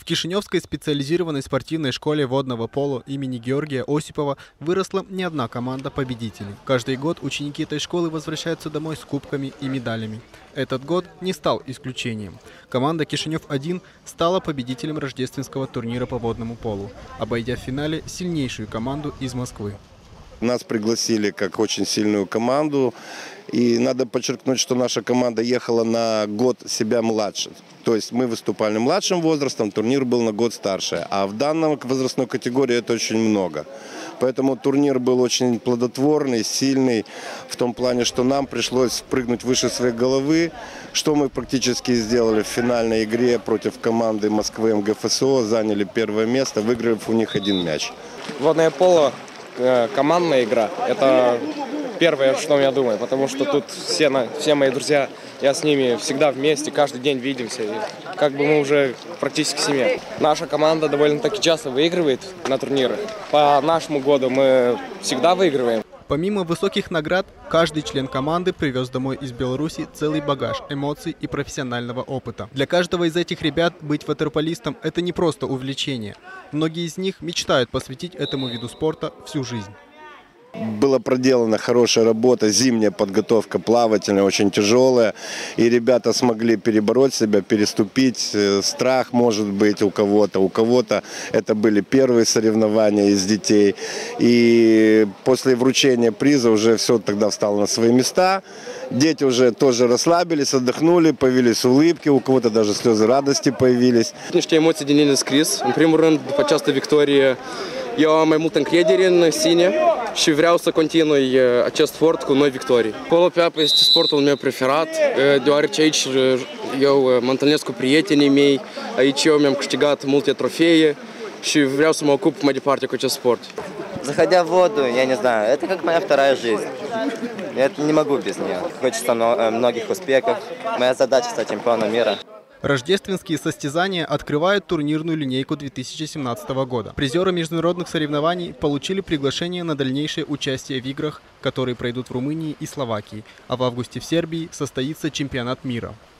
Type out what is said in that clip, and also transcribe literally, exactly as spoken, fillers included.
В Кишиневской специализированной спортивной школе водного пола имени Георгия Осипова выросла не одна команда победителей. Каждый год ученики этой школы возвращаются домой с кубками и медалями. Этот год не стал исключением. Команда Кишинев один стала победителем рождественского турнира по водному полу, обойдя в финале сильнейшую команду из Москвы. Нас пригласили как очень сильную команду. И надо подчеркнуть, что наша команда ехала на год себя младше. То есть мы выступали младшим возрастом, турнир был на год старше. А в данной возрастной категории это очень много. Поэтому турнир был очень плодотворный, сильный. В том плане, что нам пришлось прыгнуть выше своей головы. Что мы практически сделали в финальной игре против команды Москвы эм гэ эф эс о. Заняли первое место, выиграв у них один мяч. Водное поло, командная игра. Это первое, что я думаю, потому что тут все, все мои друзья, я с ними всегда вместе, каждый день видимся. И как бы мы уже практически семья. Наша команда довольно-таки часто выигрывает на турнирах. По нашему году мы всегда выигрываем. Помимо высоких наград, каждый член команды привез домой из Беларуси целый багаж эмоций и профессионального опыта. Для каждого из этих ребят быть ватерполистом – это не просто увлечение. Многие из них мечтают посвятить этому виду спорта всю жизнь. Была проделана хорошая работа, зимняя подготовка плавательная, очень тяжелая. И ребята смогли перебороть себя, переступить. Страх может быть у кого-то, у кого-то это были первые соревнования из детей. И после вручения приза уже все тогда встало на свои места. Дети уже тоже расслабились, отдохнули, появились улыбки, у кого-то даже слезы радости появились. Niște emoții din ele scris. În primul rând, după această victorie, eu am mai multă încredere în sine și vreau să continui acest sport cu noi victorii. Polo pe apă este sportul meu preferat, deoarece aici eu mă întâlnesc cu prietenii mei, aici eu mi-am câștigat multe trofee și vreau să mă ocup mai departe cu acest sport. Заходя в воду, я не знаю, это как моя вторая жизнь. Я не могу без нее. Хочется многих успехов. Моя задача стать чемпионом мира. Рождественские состязания открывают турнирную линейку две тысячи семнадцатого года. Призеры международных соревнований получили приглашение на дальнейшее участие в играх, которые пройдут в Румынии и Словакии, а в августе в Сербии состоится чемпионат мира.